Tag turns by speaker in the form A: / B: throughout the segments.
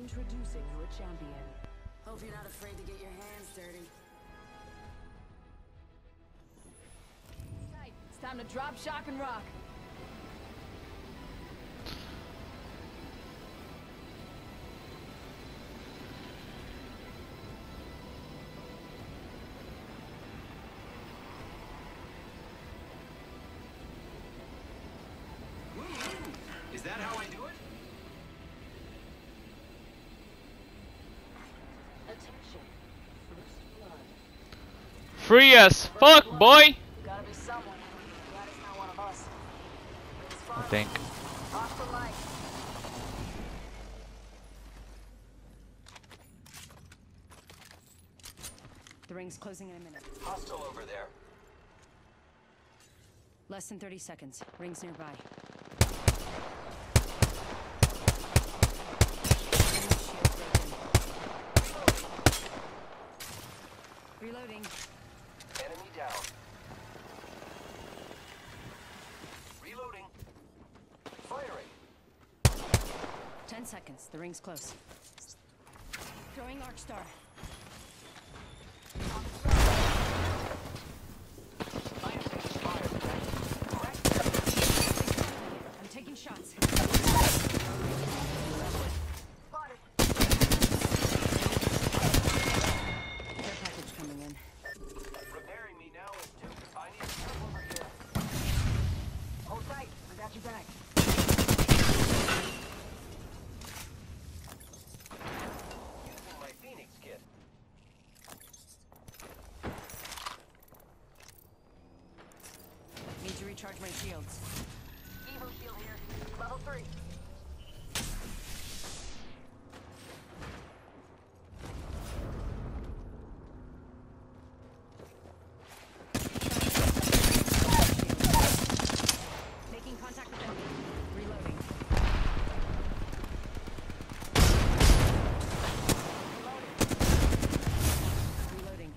A: Introducing your champion.
B: Hope you're not afraid to get your hands dirty.
A: It's time to drop, shock, and rock.
C: Is that how I do it?
A: Attention. First blood.
D: Free as fuck, boy!
B: Gotta be someone. Glad it's not one of us.
D: I think.
B: Off the light.
A: The ring's closing in a minute.
C: Hostile over there.
A: Less than 30 seconds. Ring's nearby. Reloading.
C: Enemy down. Reloading. Firing.
A: 10 seconds. The ring's close. Throwing Arc Star. I'm taking shots.
B: Spotted.
A: Care package coming in.
C: Repairing me now is two. I need help over here.
B: Hold tight. I got your back.
C: Using my Phoenix kit.
A: Need to recharge my shields.
B: Evo shield here. Level 3.
A: Making contact with enemy. Reloading. Reloading.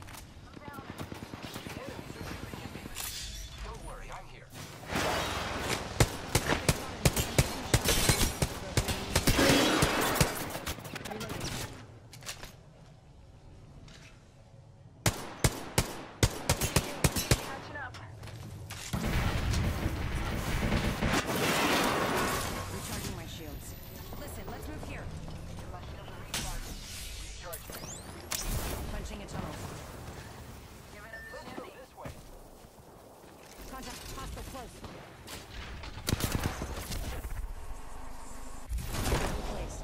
C: Don't worry, I'm here.
A: Reloading.
B: Catching up.
A: Recharging my shields. Listen, let's move here.
B: My shield will recharge.
C: Recharge me.
A: Punching a tunnel.
B: Giving it
C: Let's go this way.
A: Contact. Hostile close. Placed.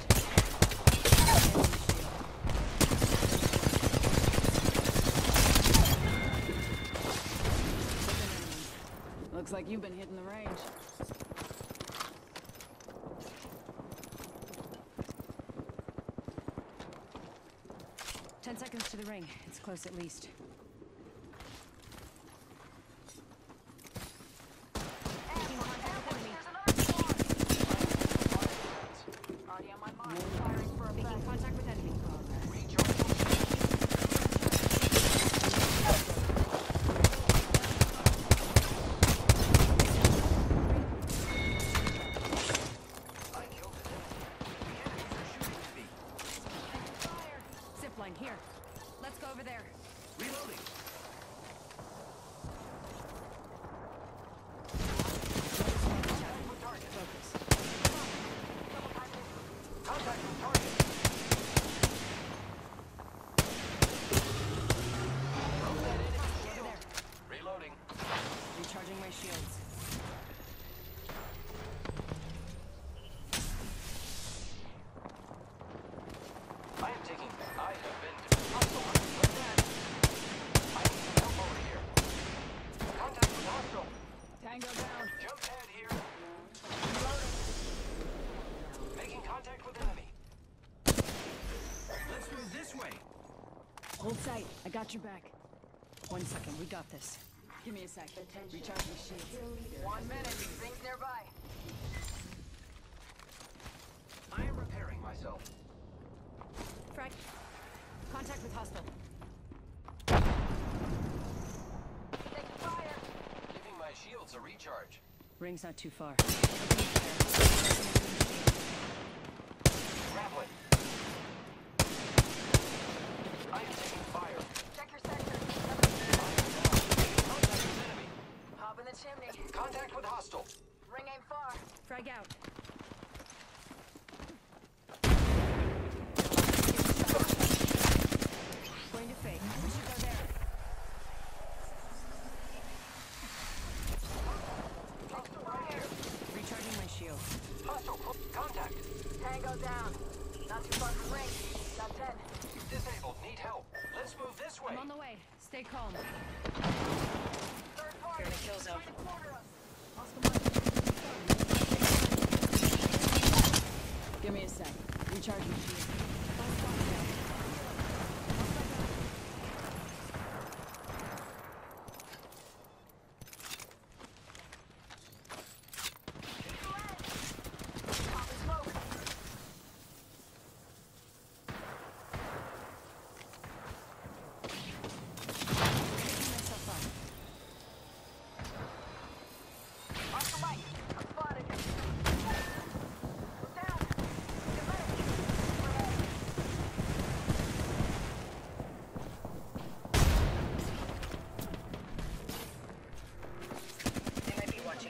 A: Looks like you've been hitting the range. Ten seconds to the ring. It's close at least. Making contact with enemy.
B: Already on my mark. Firing for
A: Making
B: effect.
A: contact with enemy.
C: I killed it. The enemies are shooting at me.
A: Fire! Zipline here. Let's go over there.
C: Reloading. Target.
A: Focus.
C: Contact with target. Broke that enemy
A: Over
C: shield.
A: there.
C: Reloading.
A: Recharging my shields.
C: I am taking. I have been to hostile. What's that? I need some help over here. Contact with hostile.
A: Tango down.
C: Jump pad here. Making contact with enemy. Let's move this way.
A: Hold tight. I got your back. 1 second. We got this. Give me a sec. Recharge my shields.
B: 1 minute. Rings nearby.
C: I am repairing myself.
A: Frag. Contact with hostile.
B: Taking fire.
C: Giving my shields a recharge.
A: Ring's not too far.
C: Grappling.
B: Ring. Got 10.
C: Disabled. Need help. Let's move this way.
A: I'm on the way. Stay calm.
B: Third party.
A: You're in a kill zone.
B: Trying to corner us.
A: Give me a sec. Recharging shield.
B: Popping smoke. Off the mic. I'm spotted. We're down. Get medic. We're ahead.
A: They might be watching.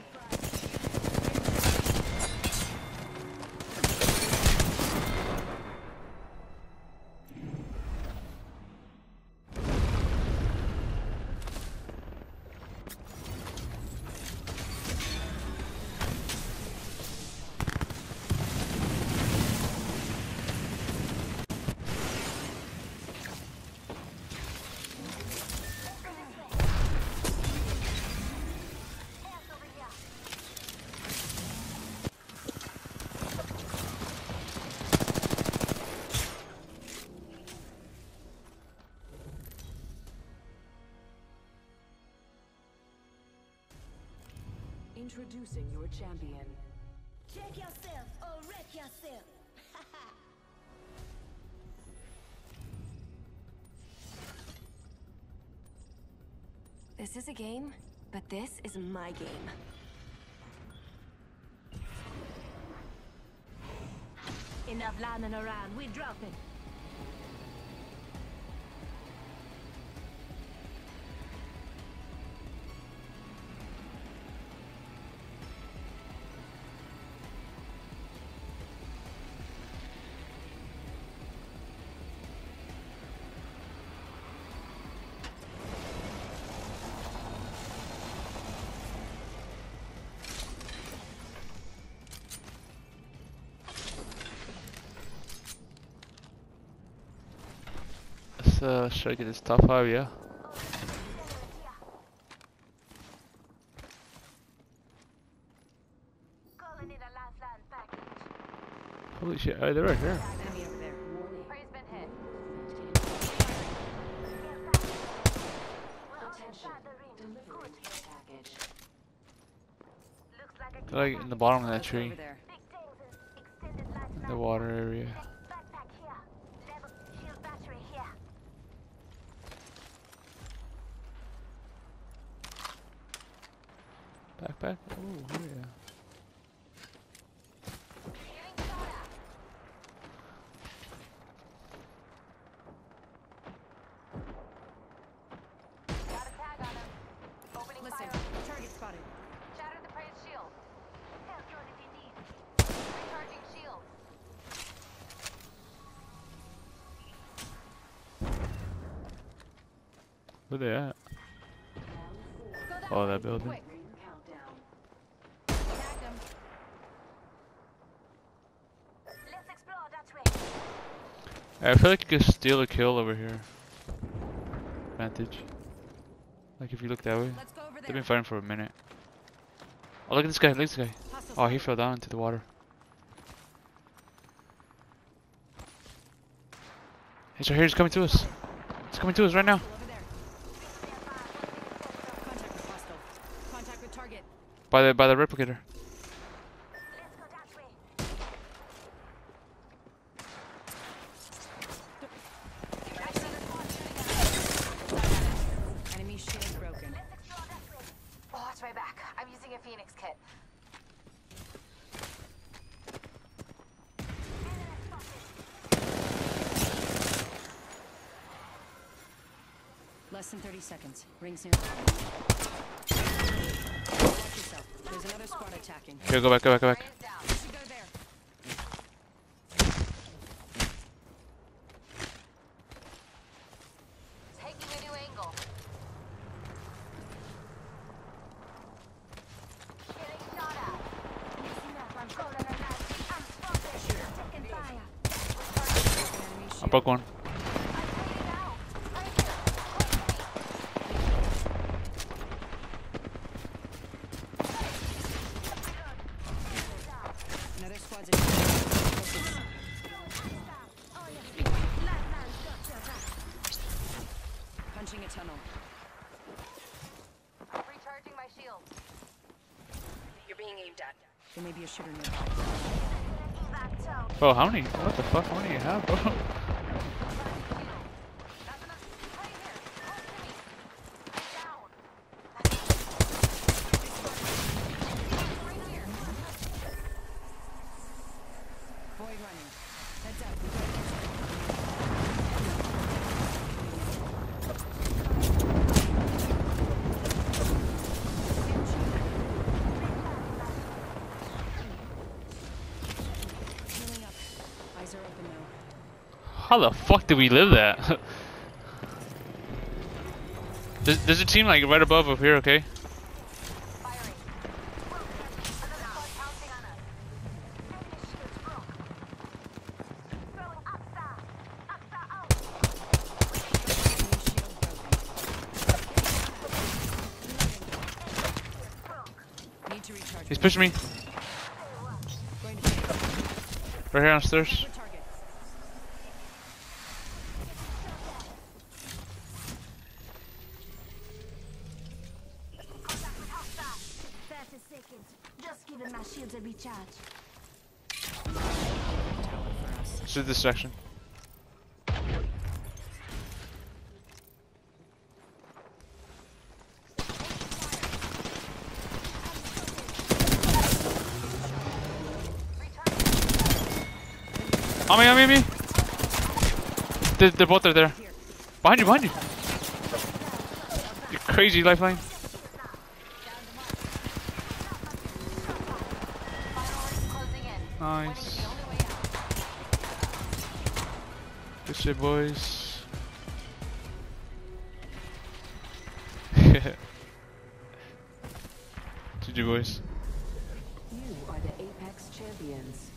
B: Hands over here.
A: Introducing your champion.
E: Check yourself or wreck yourself. This is a game, but this is my game. Enough lying around, we dropping.
D: Let's try to get this top 5, yeah.
B: Calling in a lifeline package.
D: Holy shit, oh, they're right here.
A: Enemy over there.
B: Prey's been hit.
E: Attention, delivering care package.
B: Looks like a
D: They're like in the bottom of that
A: Let's go
D: tree,
A: over there.
B: big things is extended lifeline.
D: in the water area.
B: Backpack here. Level shield battery here.
D: Backpack? Oh, yeah.
B: Getting shot at. Got a tag on him. Opening
A: Listen,
B: fire.
A: target spotted.
B: Shatter the prey's shield. Help drone if you need. Recharging shield.
D: Where they at?
A: Go that
D: Oh,
A: way.
D: that building.
A: Quick.
E: Countdown.
A: Tagged him.
B: Let's explore that way.
D: I feel like you could steal a kill over here. Vantage. Like if you look that way.
A: Let's go over
D: They've
A: there.
D: been fighting for a minute. Oh, look at this guy, look at this guy.
A: Hostile
D: Oh, he
A: spotted.
D: fell down into the water. He's right here, he's coming to us. He's coming to us right now.
A: Over there. Contact with hostile. Contact with target.
D: By the replicator.
B: Let's go that way.
A: Enemy shield broken.
B: Let's explore that way. Oh, it's right back. I'm using a Phoenix kit. Enemy spotted.
A: Less than 30 seconds. Rings near. Watch yourself. There's another squad attacking.
D: Okay, go back, go back, go back.
B: Prey is down.
A: You should go there.
B: Taking a new angle. Getting shot at. Missing up. I'm calling a knife. I'm spotted. Taking fire.
D: I broke one.
A: Another squad's punching a tunnel.
B: Recharging my shield.
E: You're being aimed at.
A: There may be a shooter nearby.
D: Bro, how many? What the fuck? How many you have, bro?
A: Void running. Heads up. We gotta healing up. Eyes are open now.
D: How the fuck did we live that? There's a team like right above up here, okay?
A: Need to recharge.
D: He's pushing me.
A: Going to
D: Right here on the stairs.
A: for target.
B: 30 seconds. Just giving my shields a recharge.
A: Tower for us.
D: This is this section. On me. They're both there. Behind you. You crazy lifeline. Nice. Good shit, boys. GG, boys.
E: You are the Apex champions.